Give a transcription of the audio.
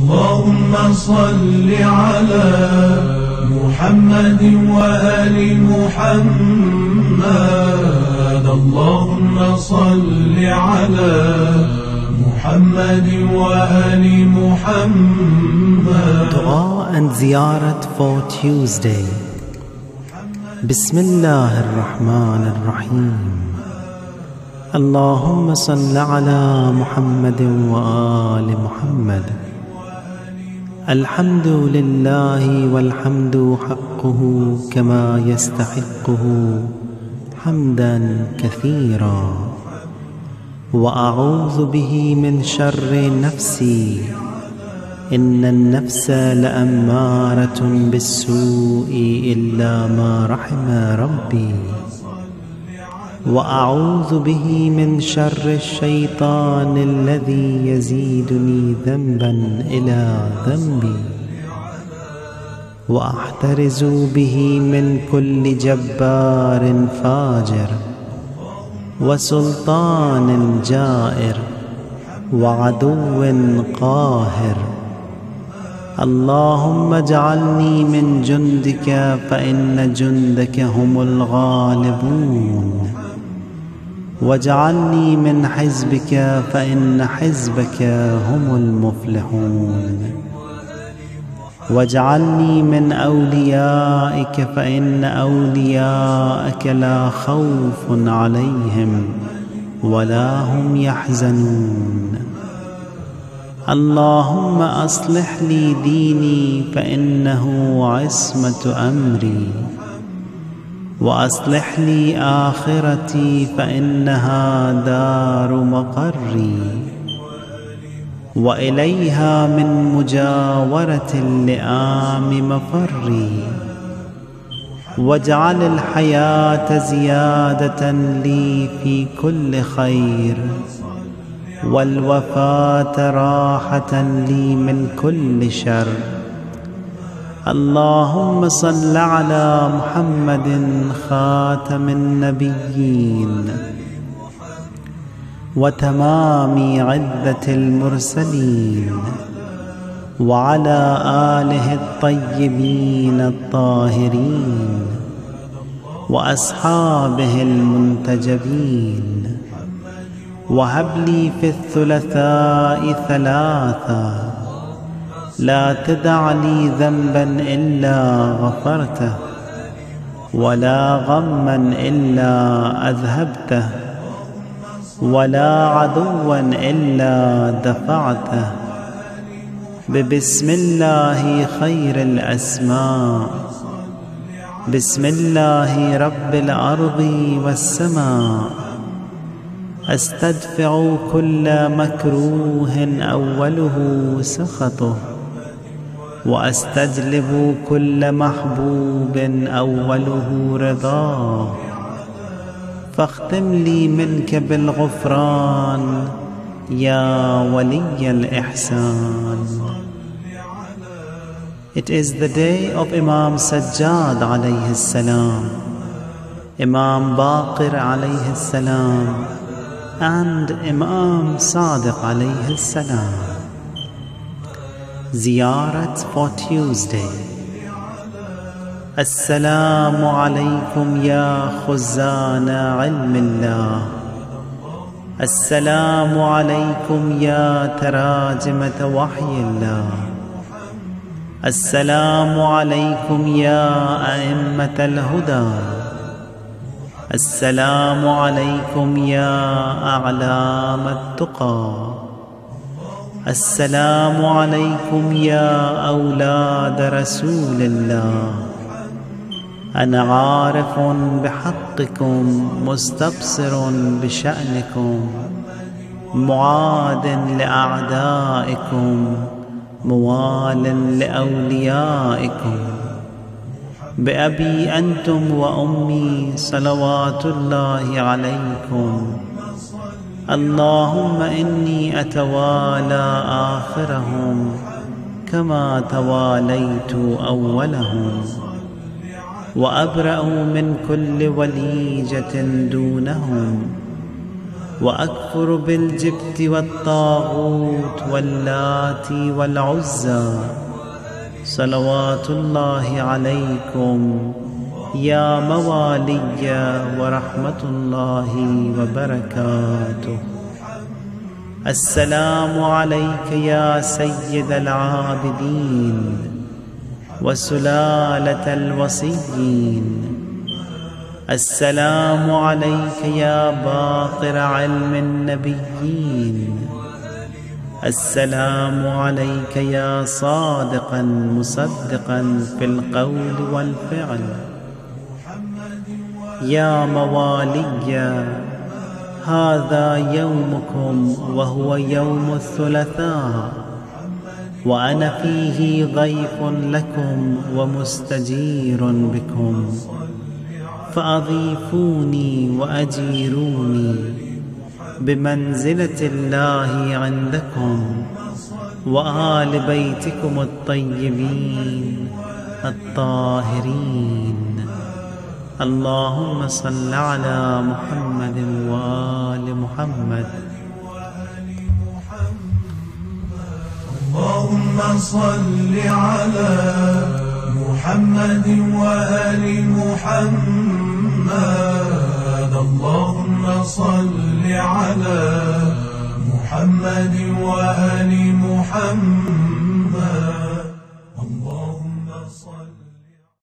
اللهم صل على محمد وآل محمد. اللهم صل على محمد وآل محمد. Dua and Ziyarat for Tuesday. Bismillah ar-Rahman ar-Rahim. Allahumma salli ala Muhammadin wa ali Muhammad. Alhamdulillahi walhamdu haqquhu kama yastahiqquhu hamdan kathira. وأعوذ به من شر نفسي إن النفس لأمارة بالسوء إلا ما رحم ربي. وأعوذ به من شر الشيطان الذي يزيدني ذنبا إلى ذنبي. وأحترز به من كل جبار فاجر وسلطان جائر وعدو قاهر. اللهم اجعلني من جندك فإن جندك هم الغالبون. واجعلني من حزبك فإن حزبك هم المفلحون. واجعلني من أوليائك فإن أولياءك لا خوف عليهم ولا هم يحزنون. اللهم أصلح لي ديني فإنه عصمة أمري. وأصلح لي آخرتي فإنها دار مقري. وإليها من مجاورة اللئام مفري. واجعل الحياة زيادة لي في كل خير والوفاة راحة لي من كل شر. اللهم صل على محمد خاتم النبيين وتمام عدة المرسلين وعلى آله الطيبين الطاهرين وأصحابه المنتجبين. وهب لي في الثلاثاء ثلاثا لا تدع لي ذنبا إلا غفرته ولا غما إلا أذهبته ولا عدوا إلا دفعته. ببسم الله خير الأسماء. بسم الله رب الأرض والسماء. أستدفع كل مكروه أوله سخطه وأستجلب كل محبوب أوله رضاه. فاختم لي منك بالغفران يا ولي الإحسان. It is the day of Imam Sajjad alayhi salam, Imam Baqir alayhi salam, and Imam Sadiq alayhi salam. Ziyarat for Tuesday. السلام عليكم يا خزان علم الله. السلام عليكم يا تراجمة وحي الله. السلام عليكم يا أئمة الهدى. السلام عليكم يا أعلام التقى. السلام عليكم يا أولاد رسول الله. أنا عارف بحقكم مستبصر بشأنكم معاد لأعدائكم موال لأوليائكم. بأبي أنتم وأمي صلوات الله عليكم. اللهم إني أتوالى آخرهم كما تواليت أولهم. وأبرأ من كل وليجة دونهم وأكفر بالجبت والطاغوت واللات والعزى. صلوات الله عليكم يا موالي ورحمة الله وبركاته. السلام عليك يا سيد العابدين وسلالة الوصيين. السلام عليك يا باقر علم النبيين. السلام عليك يا صادقا مصدقا في القول والفعل. يا موالي، هذا يومكم وهو يوم الثلاثاء، وأنا فيه ضيف لكم ومستجير بكم، فأضيفوني وأجيروني بمنزلة الله عندكم وآل بيتكم الطيبين الطاهرين. اللهم صل على محمد وآل محمد. اللهم صل على محمد وآل محمد. اللهم صل على محمد وآل محمد.